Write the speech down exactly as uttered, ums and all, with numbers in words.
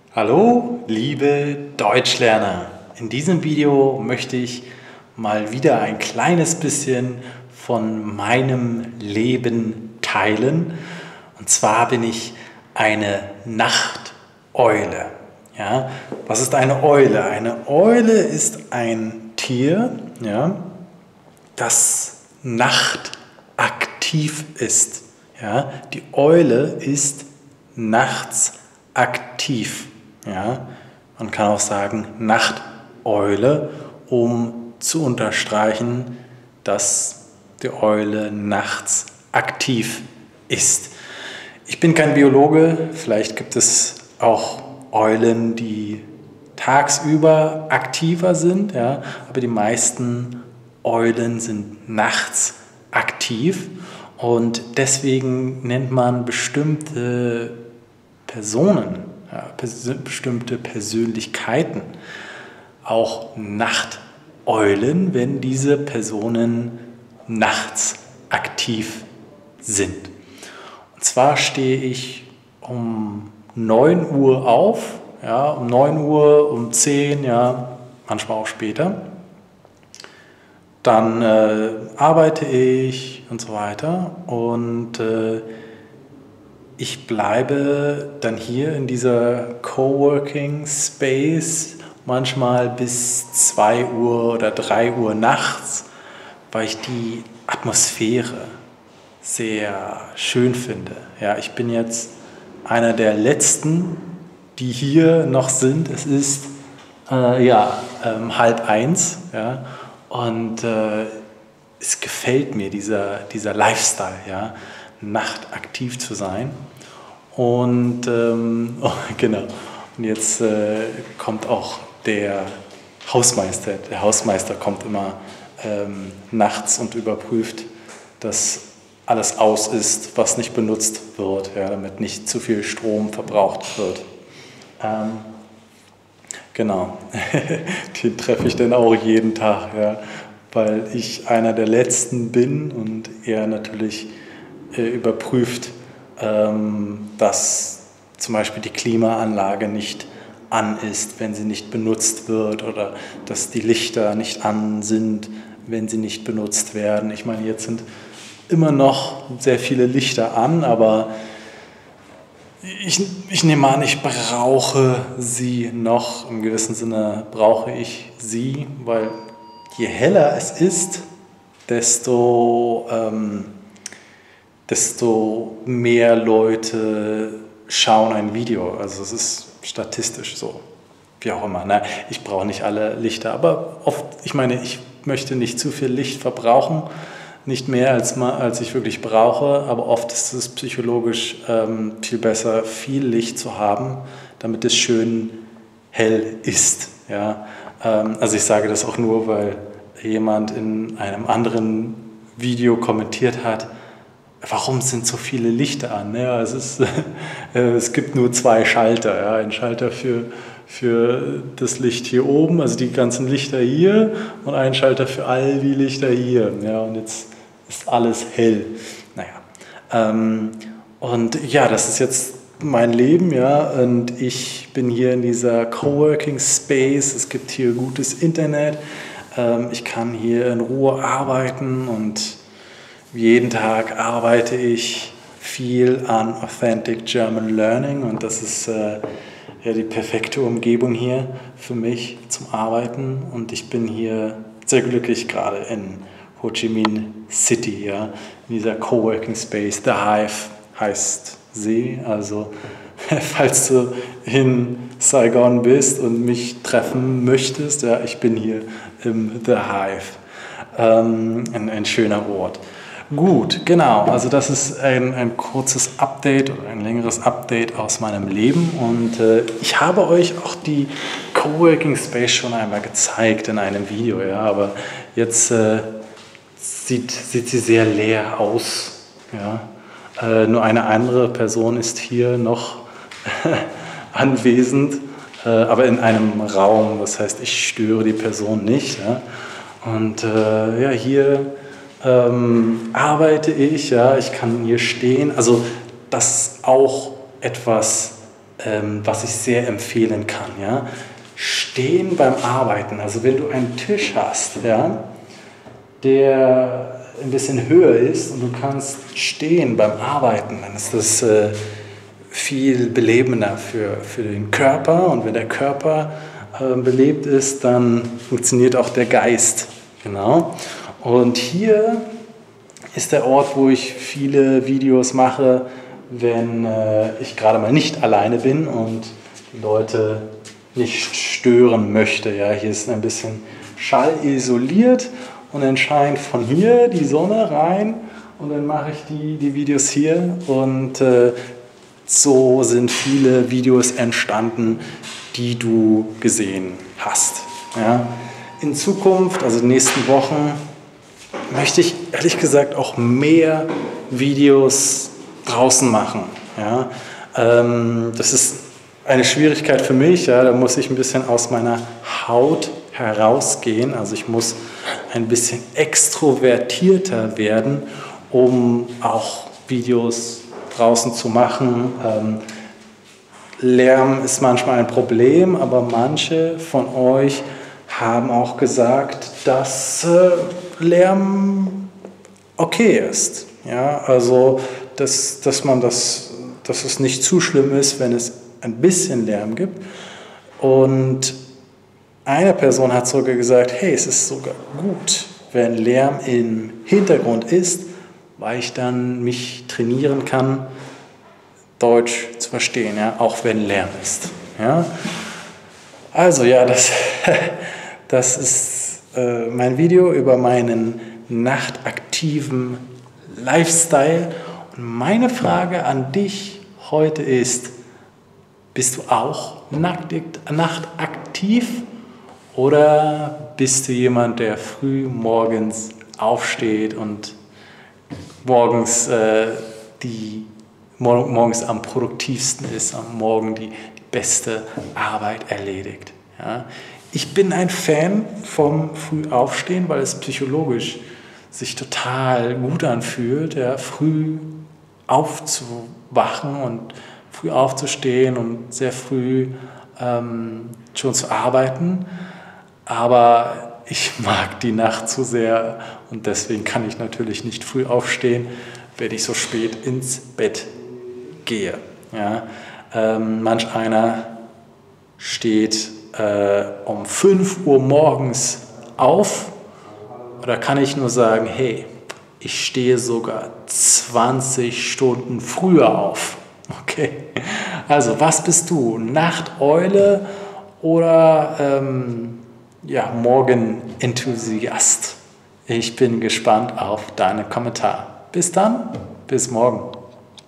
Hallo, liebe Deutschlerner! In diesem Video möchte ich mal wieder ein kleines bisschen von meinem Leben teilen. Und zwar bin ich eine Nachteule. Ja, was ist eine Eule? Eine Eule ist ein Tier, ja, das nachtaktiv ist. Ja, die Eule ist nachts aktiv. Ja, man kann auch sagen Nachteule, um zu unterstreichen, dass die Eule nachts aktiv ist. Ich bin kein Biologe, vielleicht gibt es auch Eulen, die tagsüber aktiver sind, ja, aber die meisten Eulen sind nachts aktiv und deswegen nennt man bestimmte Personen, ja, pers- bestimmte Persönlichkeiten auch Nachteulen, wenn diese Personen nachts aktiv sind. Und zwar stehe ich um neun Uhr auf, ja, um neun Uhr, um zehn, ja, manchmal auch später. Dann äh, arbeite ich und so weiter und äh, ich bleibe dann hier in dieser Coworking Space manchmal bis zwei Uhr oder drei Uhr nachts, weil ich die Atmosphäre sehr schön finde. Ja, ich bin jetzt einer der letzten, die hier noch sind. Es ist äh, ja, ähm, halb eins, ja, und äh, es gefällt mir, dieser, dieser Lifestyle, ja, nachtaktiv zu sein. Und ähm, oh, genau, und jetzt äh, kommt auch der Hausmeister. Der Hausmeister kommt immer ähm, nachts und überprüft, dass alles aus ist, was nicht benutzt wird, ja, damit nicht zu viel Strom verbraucht wird. Ähm, genau, den treffe ich dann auch jeden Tag, ja, weil ich einer der Letzten bin und er natürlich äh, überprüft, ähm, dass zum Beispiel die Klimaanlage nicht an ist, wenn sie nicht benutzt wird, oder dass die Lichter nicht an sind, wenn sie nicht benutzt werden. Ich meine, jetzt sind immer noch sehr viele Lichter an, aber ich, ich nehme an, ich brauche sie noch. Im gewissen Sinne brauche ich sie, weil je heller es ist, desto, ähm, desto mehr Leute schauen ein Video. Also es ist statistisch so, wie auch immer. Ne? Ich brauche nicht alle Lichter, aber oft, ich meine, ich möchte nicht zu viel Licht verbrauchen, nicht mehr als, mal, als ich wirklich brauche, aber oft ist es psychologisch ähm, viel besser, viel Licht zu haben, damit es schön hell ist. Ja? Ähm, also ich sage das auch nur, weil jemand in einem anderen Video kommentiert hat, warum sind so viele Lichter an? Ja, es, ist, äh, es gibt nur zwei Schalter. Ja? Ein Schalter für, für das Licht hier oben, also die ganzen Lichter hier, und ein Schalter für all die Lichter hier. Ja? Und jetzt ist alles hell. Naja. Ähm, und ja, das ist jetzt mein Leben, ja, und ich bin hier in dieser Coworking Space. Es gibt hier gutes Internet. Ähm, ich kann hier in Ruhe arbeiten und jeden Tag arbeite ich viel an Authentic German Learning und das ist äh, ja die perfekte Umgebung hier für mich zum Arbeiten und ich bin hier sehr glücklich gerade in Ho Chi Minh City, ja, in dieser Coworking Space. The Hive heißt sie, also falls du in Saigon bist und mich treffen möchtest, ja, ich bin hier im The Hive, ähm, ein, ein schöner Ort. Gut, genau, also das ist ein, ein kurzes Update oder ein längeres Update aus meinem Leben und äh, ich habe euch auch die Coworking Space schon einmal gezeigt in einem Video, ja, aber jetzt äh, sieht, sieht sie sehr leer aus, ja. Äh, nur eine andere Person ist hier noch anwesend, äh, aber in einem Raum, das heißt, ich störe die Person nicht, ja. Und äh, ja, hier ähm, arbeite ich, ja, ich kann hier stehen, also das ist auch etwas ähm, was ich sehr empfehlen kann. Ja? Stehen beim Arbeiten, also wenn du einen Tisch hast, ja, der ein bisschen höher ist und du kannst stehen beim Arbeiten, dann ist das äh, viel belebender für, für den Körper, und wenn der Körper äh, belebt ist, dann funktioniert auch der Geist. Genau. Und hier ist der Ort, wo ich viele Videos mache, wenn äh, ich gerade mal nicht alleine bin und die Leute nicht stören möchte. Ja, hier ist ein bisschen schallisoliert und dann scheint von hier die Sonne rein und dann mache ich die, die Videos hier, und äh, so sind viele Videos entstanden, die du gesehen hast. Ja. In Zukunft, also in den nächsten Wochen, möchte ich ehrlich gesagt auch mehr Videos draußen machen. Ja. Ähm, das ist eine Schwierigkeit für mich, ja. Da muss ich ein bisschen aus meiner Haut herausgehen. Also ich muss ein bisschen extrovertierter werden, um auch Videos draußen zu machen. Ähm, Lärm ist manchmal ein Problem, aber manche von euch haben auch gesagt, dass äh, Lärm okay ist. Ja, also dass, dass man das, dass es nicht zu schlimm ist, wenn es ein bisschen Lärm gibt. Und eine Person hat sogar gesagt, hey, es ist sogar gut, wenn Lärm im Hintergrund ist, weil ich dann mich trainieren kann, Deutsch zu verstehen, ja, auch wenn Lärm ist. Ja. Also ja, das, das ist äh, mein Video über meinen nachtaktiven Lifestyle. Und meine Frage an dich heute ist, bist du auch nachtaktiv oder bist du jemand, der früh morgens aufsteht und morgens, äh, die, morgens am produktivsten ist, am Morgen die, die beste Arbeit erledigt? Ja? Ich bin ein Fan vom Frühaufstehen, weil es psychologisch sich total gut anfühlt, ja, früh aufzuwachen und früh aufzustehen und sehr früh ähm, schon zu arbeiten. Aber ich mag die Nacht zu sehr und deswegen kann ich natürlich nicht früh aufstehen, wenn ich so spät ins Bett gehe. Ja. Ähm, manch einer steht äh, um fünf Uhr morgens auf. Oder kann ich nur sagen, hey, ich stehe sogar zwanzig Stunden früher auf. Okay, also was bist du? Nachteule oder ähm, ja, Morgenenthusiast? Ich bin gespannt auf deine Kommentare. Bis dann, bis morgen.